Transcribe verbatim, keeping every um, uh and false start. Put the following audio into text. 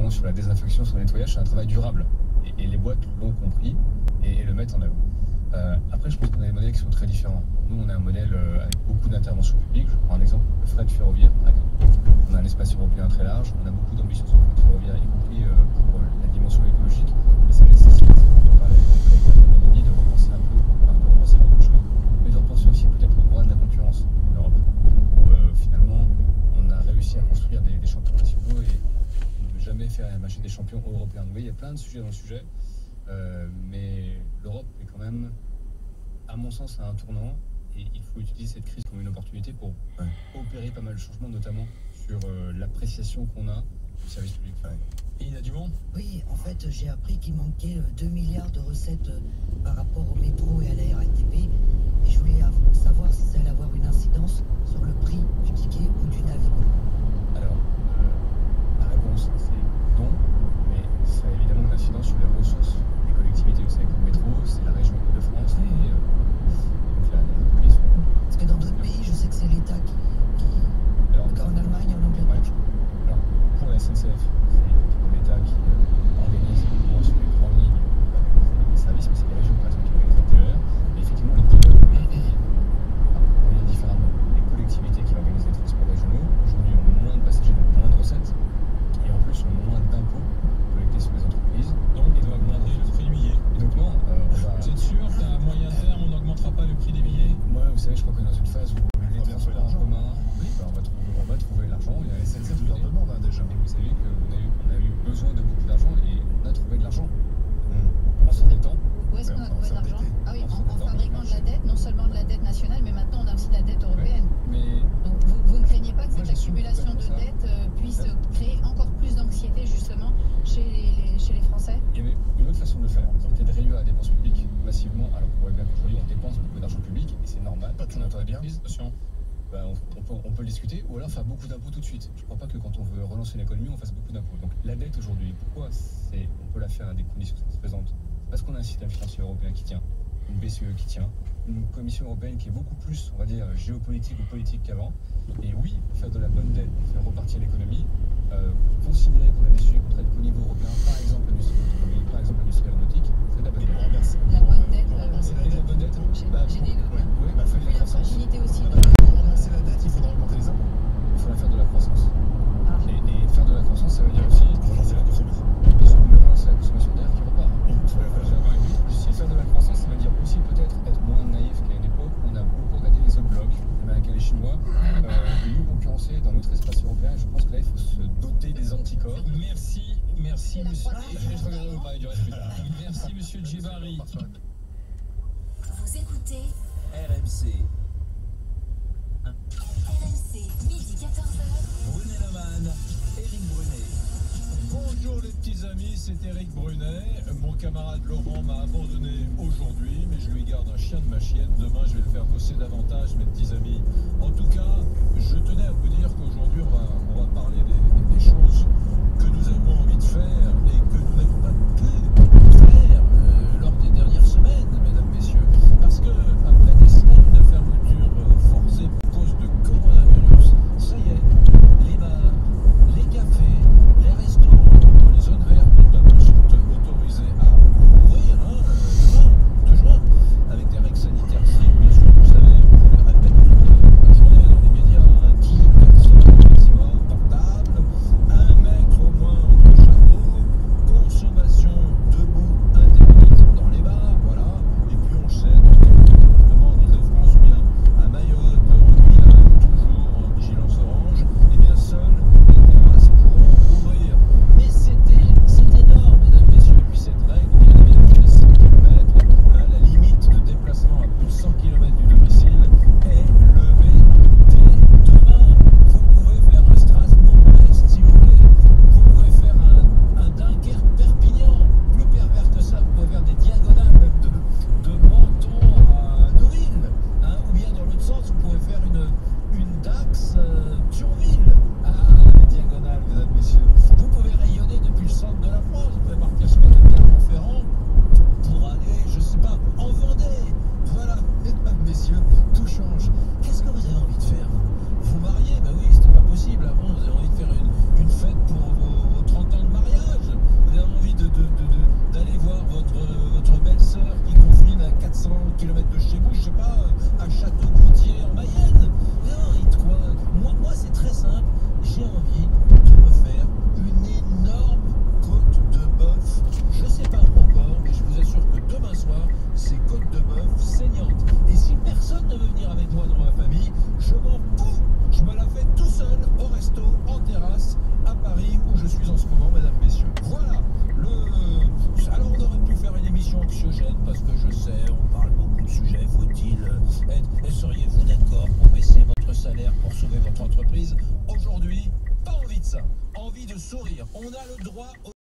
notamment sur la désinfection, sur le nettoyage, c'est un travail durable. Et, et les boîtes l'ont compris et, et le mettent en œuvre. Euh, après, je pense qu'on a des modèles qui sont très différents. Nous, on a un modèle euh, avec beaucoup d'interventions publiques. Je prends un exemple, le fret ferroviaire, par exemple. On a un espace européen très large, on a beaucoup d'ambitions sur le fret ferroviaire, y compris euh, pour euh, la dimension écologique. Et ça nécessite, on parlait avec mon collègue à un moment donné, de repenser un peu, enfin, de repenser beaucoup de choses, mais de repenser aussi peut-être le droit de la concurrence en Europe, où euh, finalement, on a réussi à construire des, des champions nationaux et ne jamais faire la machine des champions européens. Donc, vous voyez, il y a plein de sujets dans le sujet, euh, mais l'Europe est quand même, à mon sens, à un tournant. Et il faut utiliser cette crise comme une opportunité pour ouais. opérer pas mal de changements, notamment sur euh, l'appréciation qu'on a du service public. Ouais. Et il y a du monde ? Oui, en fait, j'ai appris qu'il manquait deux milliards de recettes euh, par rapport au métro et à la R A T P. Et je voulais savoir si ça allait avoir une incidence sur le prix du ticket ou du Navigo. Alors, euh, la réponse, c'est non, mais ça a évidemment une incidence sur les ressources des collectivités. Vous savez que le métro, c'est la région de France et... Euh, Parce que dans d'autres pays, je sais que c'est l'État qui, qui... Alors, en Allemagne, en Angleterre. Ouais. Alors, pour la S N C F, c'est effectivement l'État qui euh, organise moi, sur les grandes lignes euh, les services, mais c'est les régions, par exemple, qui organisent les T E R. Et effectivement, les T E R, on dit différemment. Les collectivités qui organisent les transports régionaux, aujourd'hui, ont moins de passagers, donc moins de recettes, et en plus, ont moins d'impôts collectés sur les entreprises. Donc, ils doivent augmenter le prix du billet. Et donc, non, euh, on va... Vous êtes sûr qu'à moyen terme, on n'augmentera pas le prix des billets ? Moi, vous savez, je crois qu'on est dans une phase où les transports en commun, oui, bah on, va trouver, on va trouver l'argent. Il y a la S N C F qui leur demande hein, déjà. Et vous savez qu'on a eu, on a eu besoin de beaucoup d'argent et on a trouvé de l'argent. Mmh. En s'endettant. Où est-ce qu'on a trouvé de l'argent ? Ah oui, en, en fabriquant de la dette, non seulement de la dette nationale, mais maintenant on a aussi de la dette européenne. Ouais. Mais... Donc vous, vous ne craignez pas que Moi, cette accumulation de dettes euh, puisse ouais. créer encore plus d'anxiété justement chez les, les, chez les Français ? Il y avait une autre façon de le faire, c'était de réduire la dépense publique massivement, alors qu'on voit bien qu'aujourd'hui on dépense beaucoup d'argent public et c'est normal. Pas tout notre bien. Attention. Ben, on, on, peut, on peut le discuter ou alors faire beaucoup d'impôts tout de suite. Je ne crois pas que quand on veut relancer l'économie, on fasse beaucoup d'impôts. Donc la dette aujourd'hui, pourquoi c'est, on peut la faire à des conditions satisfaisantes ? Parce qu'on a un système financier européen qui tient, une B C E qui tient, une commission européenne qui est beaucoup plus, on va dire, géopolitique ou politique qu'avant. Et oui, faire de la bonne dette, faire repartir l'économie, euh, considérer qu'on a des sujets qu'on traite qu'au niveau européen, par exemple l'industrie automobile, par exemple l'industrie aéronautique, c'est de la bonne dette. La bonne dette, euh, et la bonne dette, bah, j'ai des doutes. Ouais, ouais, bah, il y a fragilité aussi. C'est la dette, il faudra augmenter les impôts. Il faudra faire de la croissance. Ah. Et, et faire de la croissance, ça veut dire aussi relancer la consommation. Relancer la consommation derrière qui repart. Si faire de la croissance, ça veut dire aussi peut-être être moins naïf qu'à une époque où on a beaucoup regardé les autres blocs, les Américains et les Chinois, euh, et nous concurrencer dans notre espace européen. Et je pense que là, il faut se doter des anticorps. Merci, merci monsieur. Je reviendrai vous parler du reste plus tard. Merci monsieur Djebari. Vous écoutez R M C. R M C, midi quatorze heures. Brunet Neumann, Éric Brunet. Bonjour les petits amis, c'est Éric Brunet. Mon camarade Laurent m'a abandonné aujourd'hui, mais je lui garde un chien de ma chienne. Demain, je vais le faire bosser davantage, mes petits amis. En tout cas, je tenais à vous dire qu'aujourd'hui, on va, on va parler des, des choses que nous avons envie de faire et que nous n'avons pas pu faire euh, lors des dernières semaines, mesdames, messieurs. Parce que après des semaines de fermeture euh, forcée pour cause de coronavirus, ça y est, les bars, les cafés, les restaurants, les zones vertes notamment sont autorisés à ouvrir hein, demain, deux juin, avec des règles sanitaires strictes, bien sûr, vous savez, je le répète toute la journée dans les médias, hein, dix personnes maximum, portables, seriez-vous d'accord pour baisser votre salaire pour sauver votre entreprise? Aujourd'hui, pas envie de ça. Envie de sourire. On a le droit au